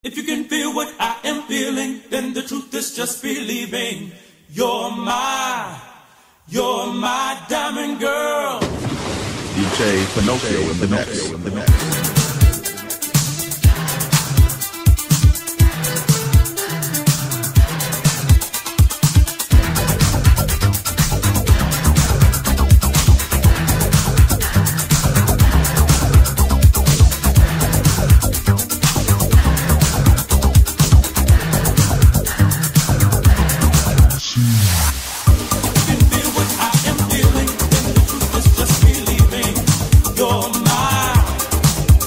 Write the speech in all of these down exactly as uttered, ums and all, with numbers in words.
If you can feel what I am feeling, then the truth is just believing. You're my, you're my diamond girl. D J Pinocchio in the mix. In the mix. You're my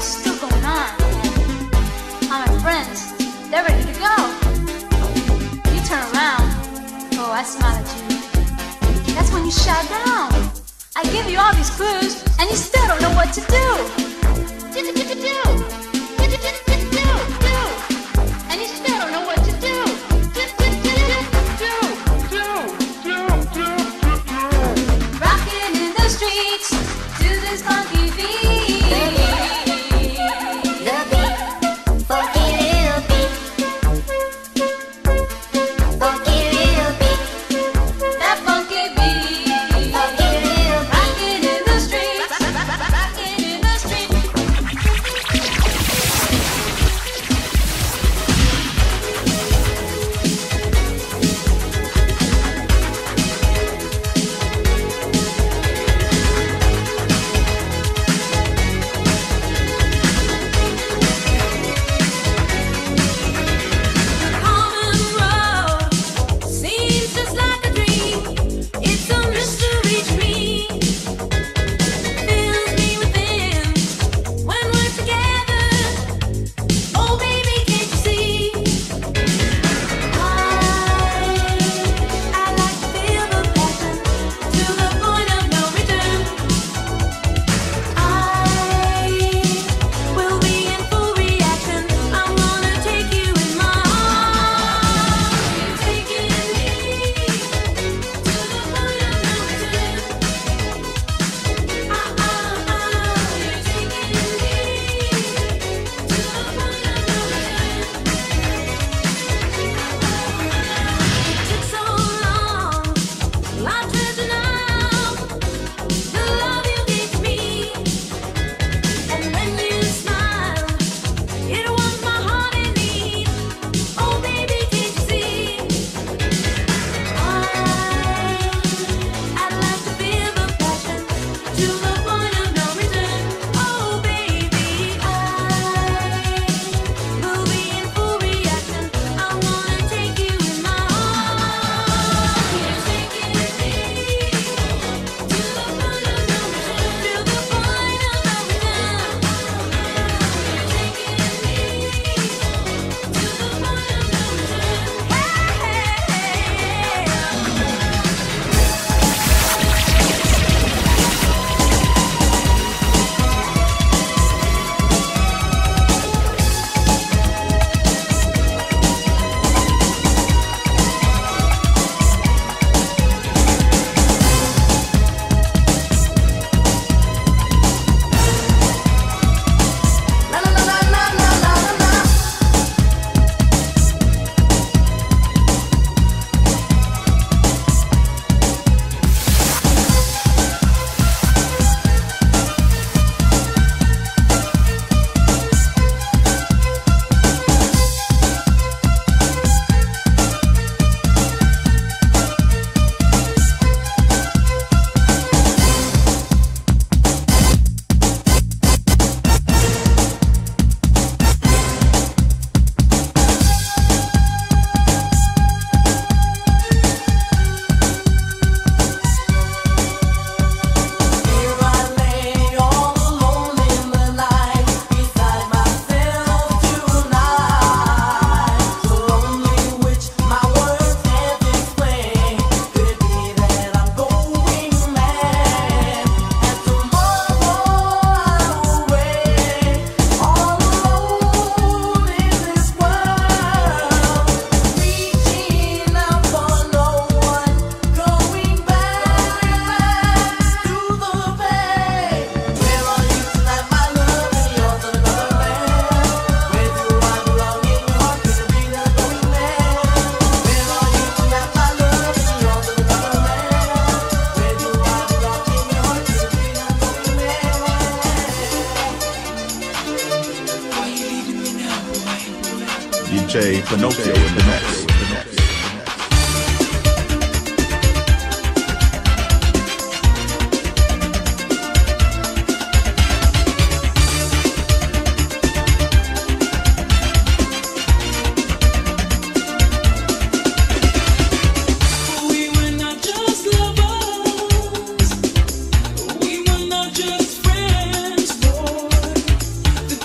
still going on. All my friends, they're ready to go. You turn around, oh, I smile at you. That's when you shout down. I give you all these clues, and you still don't know what to do. Do, do, do, do, do. Do, do, do, do, do, do. And you still don't know what to do. Do, do, do, do, do, do, do, do, do. Rocking in the streets to this funky beat. The beat, funky little beat. Funky little beat. That funky beat. Funky little beat. Rocking in the streets. Rocking in the streets. Common road seems just like a dream. It's a mystery to me. Fills me within when we're together. Oh baby, can't you see? I I like to feel the passion to the point of no return. I will be in full reaction. I'm gonna take you in my arms. You're taking me to the point of no return. Ah ah ah, you're taking me to the point of no return. It took so long, I treasure now the love you gave to me. And when you smile, it was my heart in need. Oh baby, can't you see? I I'd like to feel the passion to the point of no return. Oh baby, I will be in full reaction. I'm gonna take you in my arms. You're taking me to the point of no return. To the point of no return. You're taking me to the point of no return. La la la la la la la la. Here I lay all alone in the night, beside myself tonight. So lonely, which my words can't explain. Could it be that I'm going mad? And tomorrow I'm away, all alone in this world, reaching out for no one, going back to the bay. Where are you tonight, my love? And yours in another land. Where do I belong in your heart? Could it be that I'm going mad? Where are you tonight, my love? And yours in another land. Where do I belong in your heart? Could it be that I'm going mad? D J Pinocchio in the mix. We were not just lovers. We were not just friends, boy. The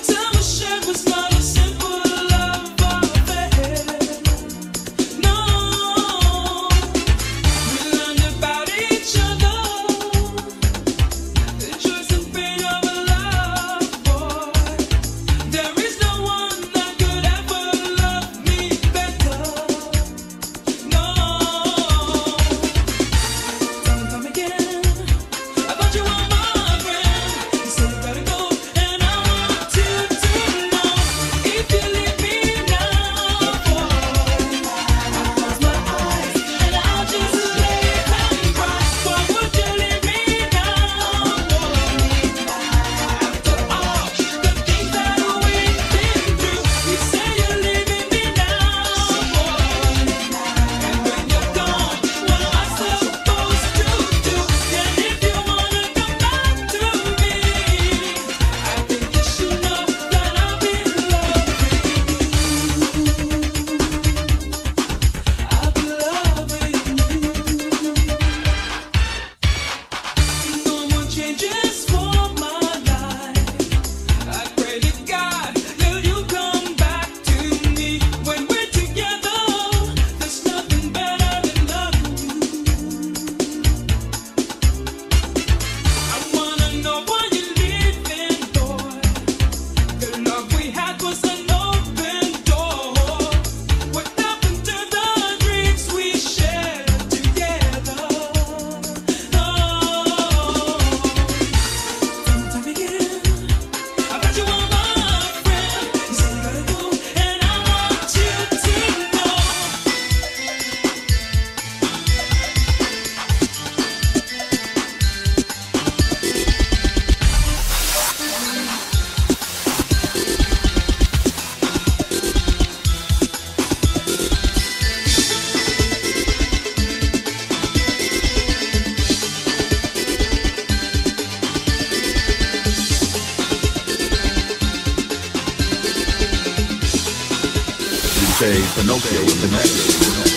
J Pinocchio in the mix.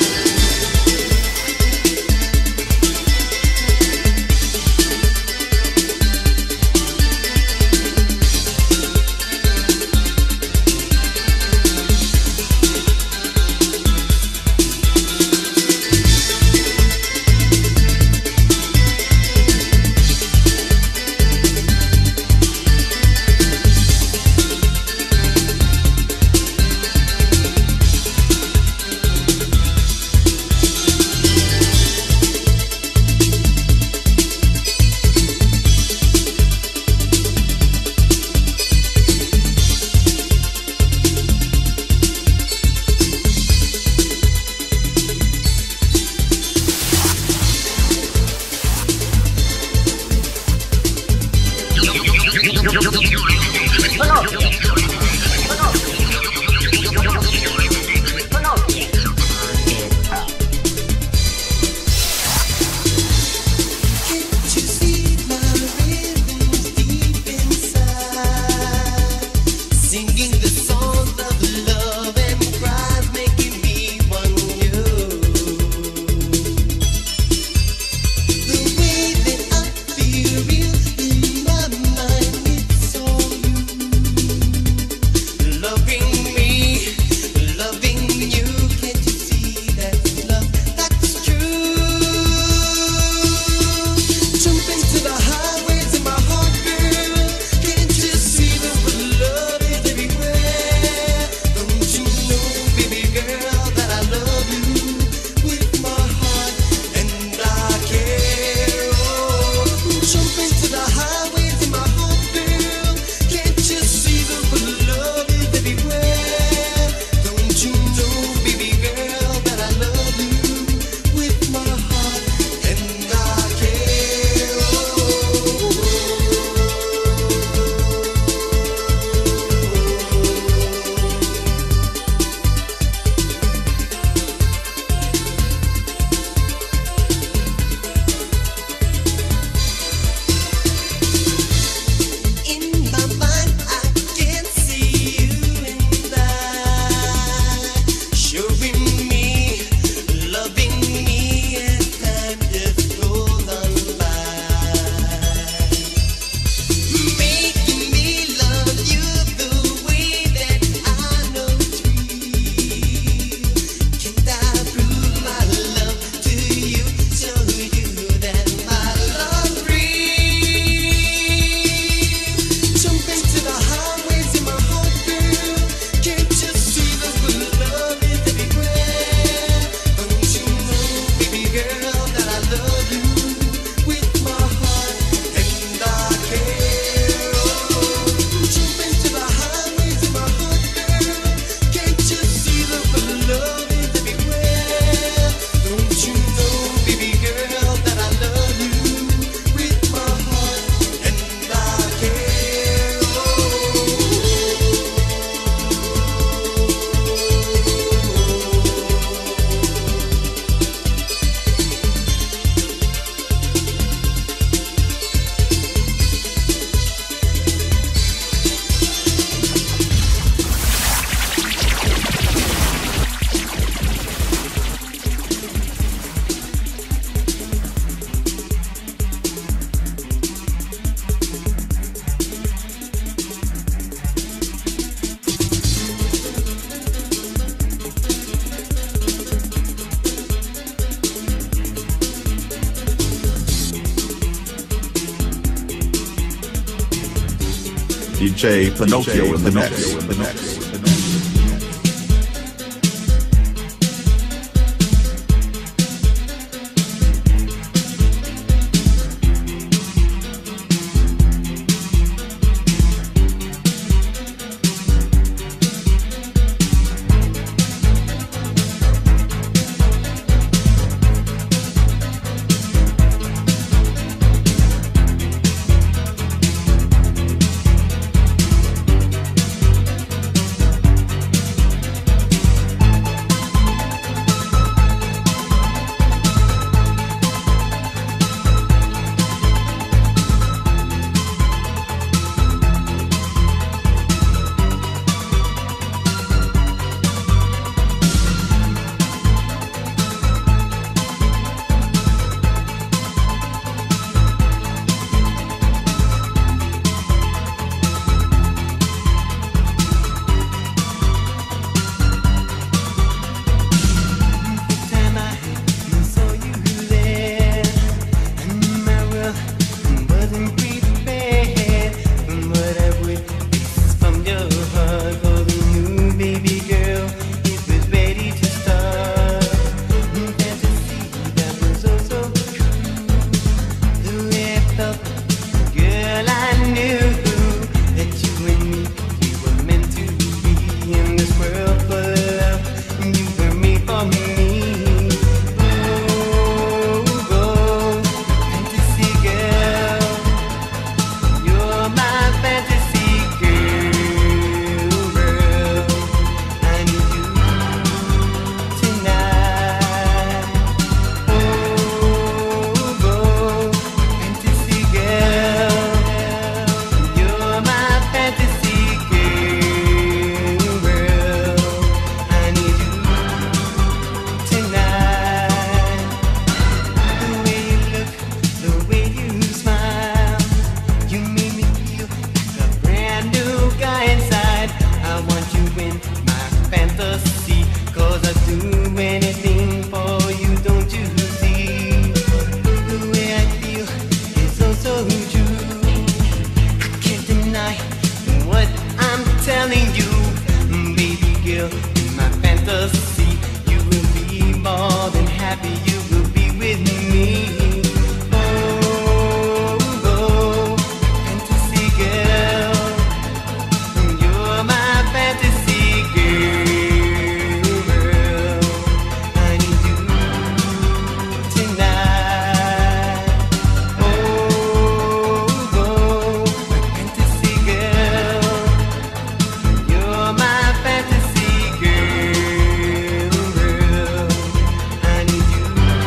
D J Pinocchio in the mix. still in my fantasy. You will be more than happy. You will be with me. Oh, oh, fantasy girl, you're my fantasy girl. I need you tonight. Oh, oh, my fantasy girl, you're my fantasy girl. I need you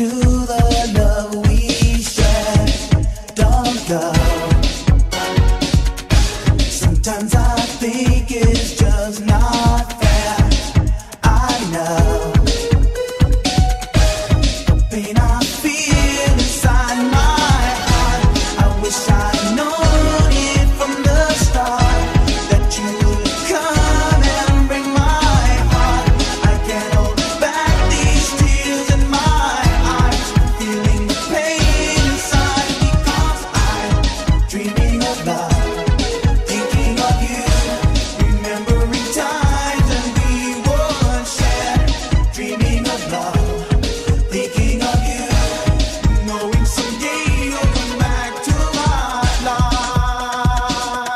to the love we shared. Don't go. Sometimes I think it's just not fair. I know the pain I feel inside my heart. I wish I'd known it from the start that you would come and bring my heart. I can't hold back these tears in my eyes, feeling the pain inside because I'm dreaming of love, thinking of you, remembering times when we once shared. Dreaming of love, thinking of you, knowing someday you'll come back to my life.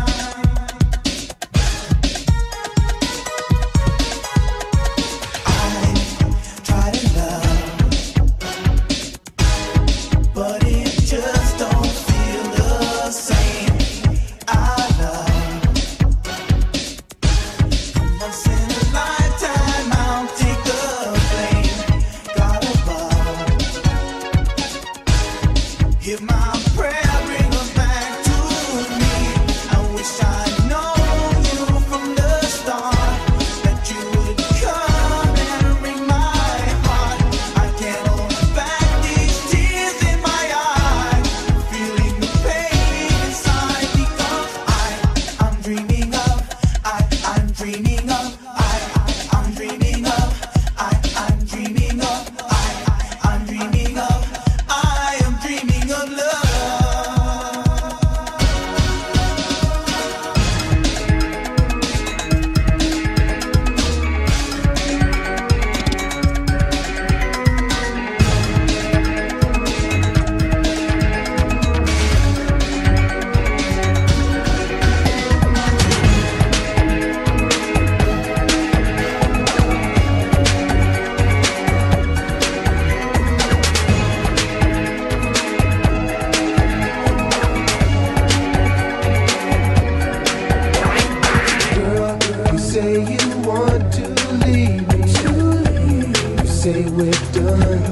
I try to love, but it just don't feel the same. I love once in a lifetime. I'll take the blame. God above, hear my prayer, bring us back to me. I wish I'd known you from the start that you would come and bring my heart. I can't hold back these tears in my eyes, feeling the pain inside because I, I'm dreaming of, I, I'm dreaming of, I, I'm dreaming of, I, I'm dreaming of, I, I'm dreaming of, I am dreaming of love. Girl, you say you want to leave me. You say we're done.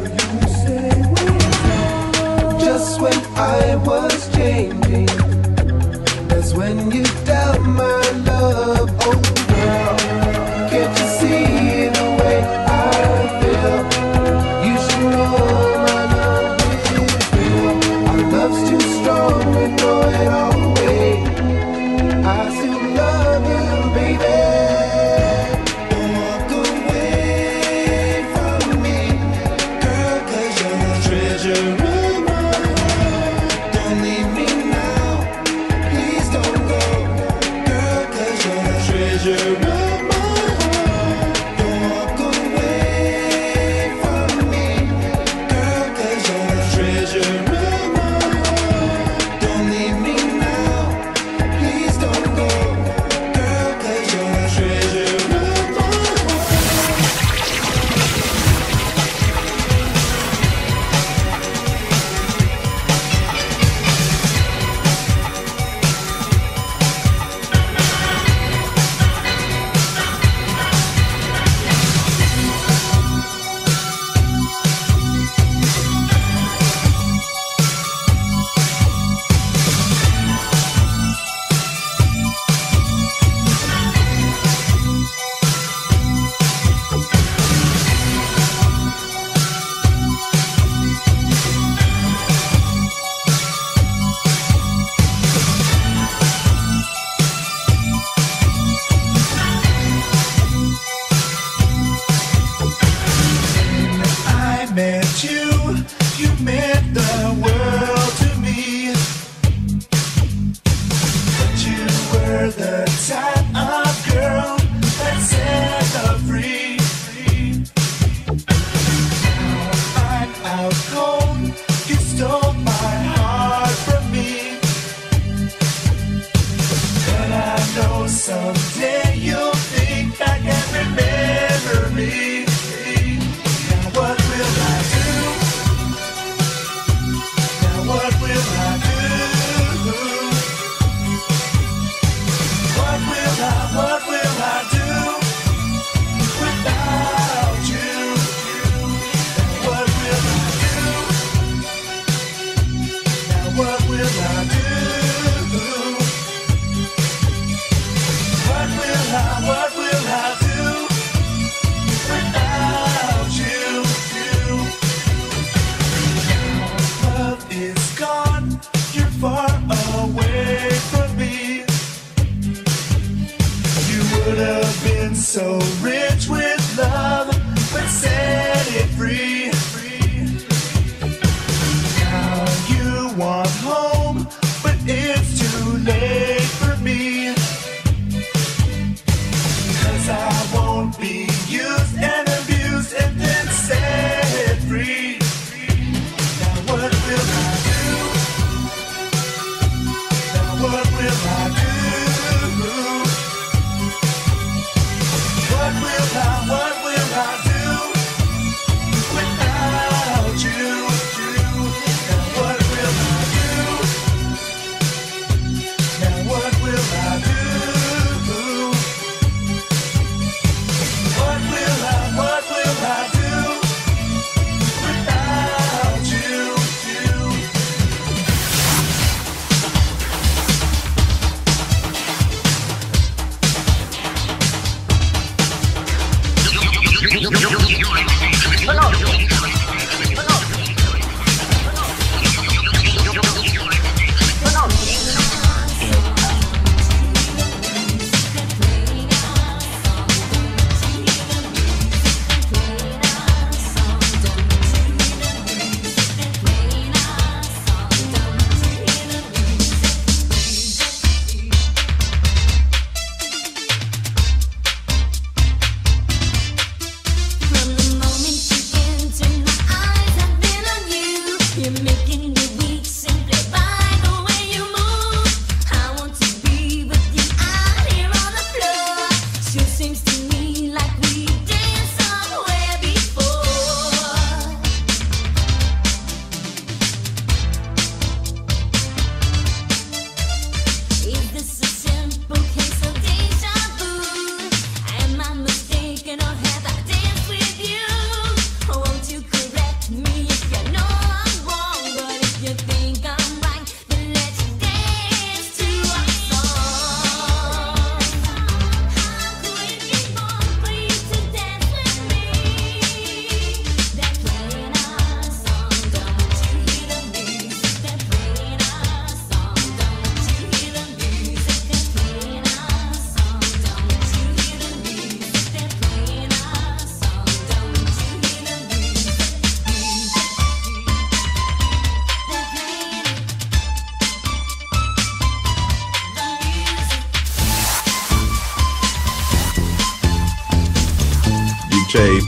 Just when I was changing, that's when you doubt my love. Oh girl, can't you see the way I feel? You should know my love is real. Our love's too strong to throw it all away. I still love you, baby. Don't walk away from me, girl, 'cause you're the treasure of my heart. Don't leave me now, please don't go, girl, 'cause you're the treasure of my heart. Don't walk away from me, girl, 'cause you're the treasure of my heart. Don't leave me now, please don't go, girl, 'cause you're the treasure of my heart. I met you, you meant the world to me. But you were the type of girl that set her free. Now I'm out cold, you stole my heart from me. But I know someday you'll think back and remember me. Now what will I do?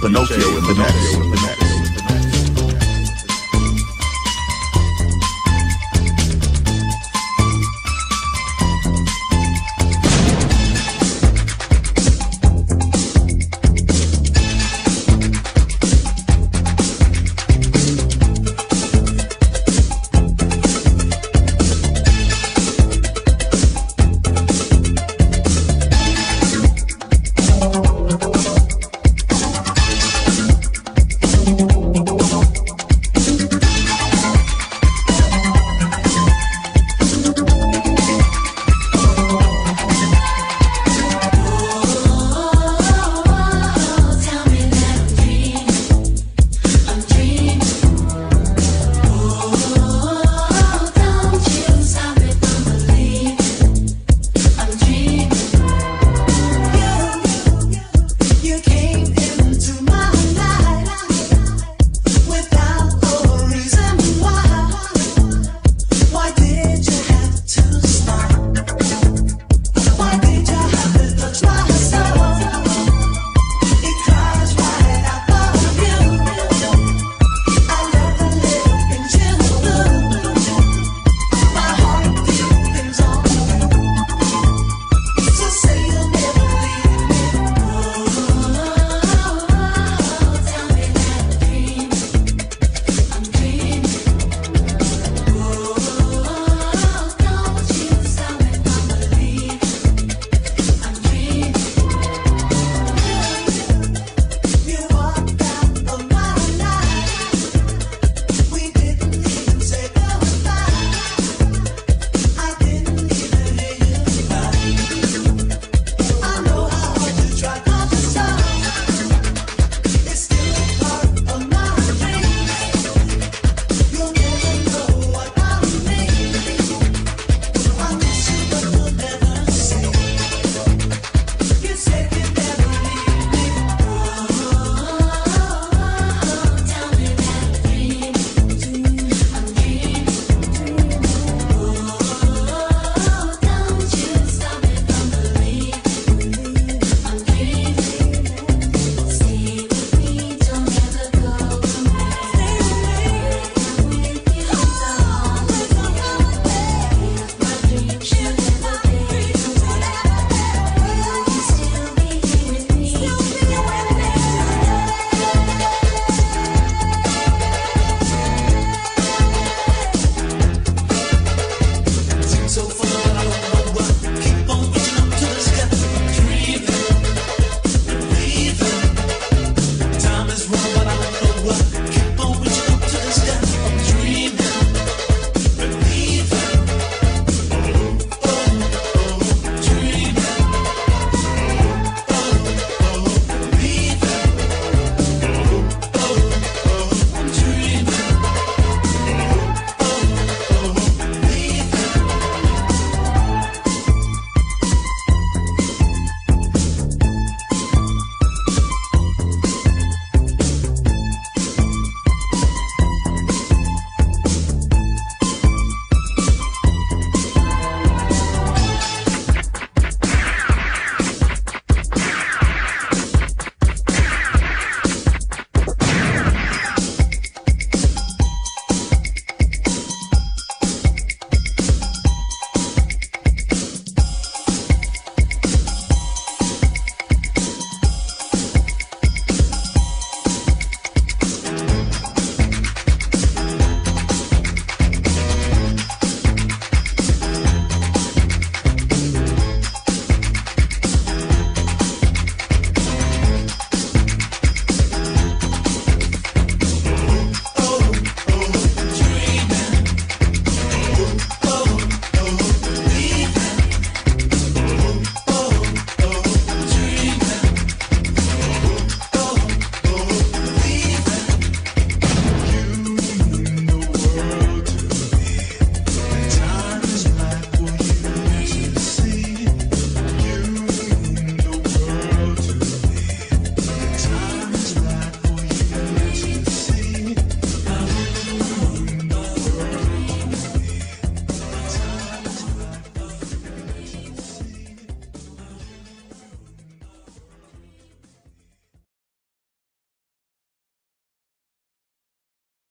Pinocchio in the mix.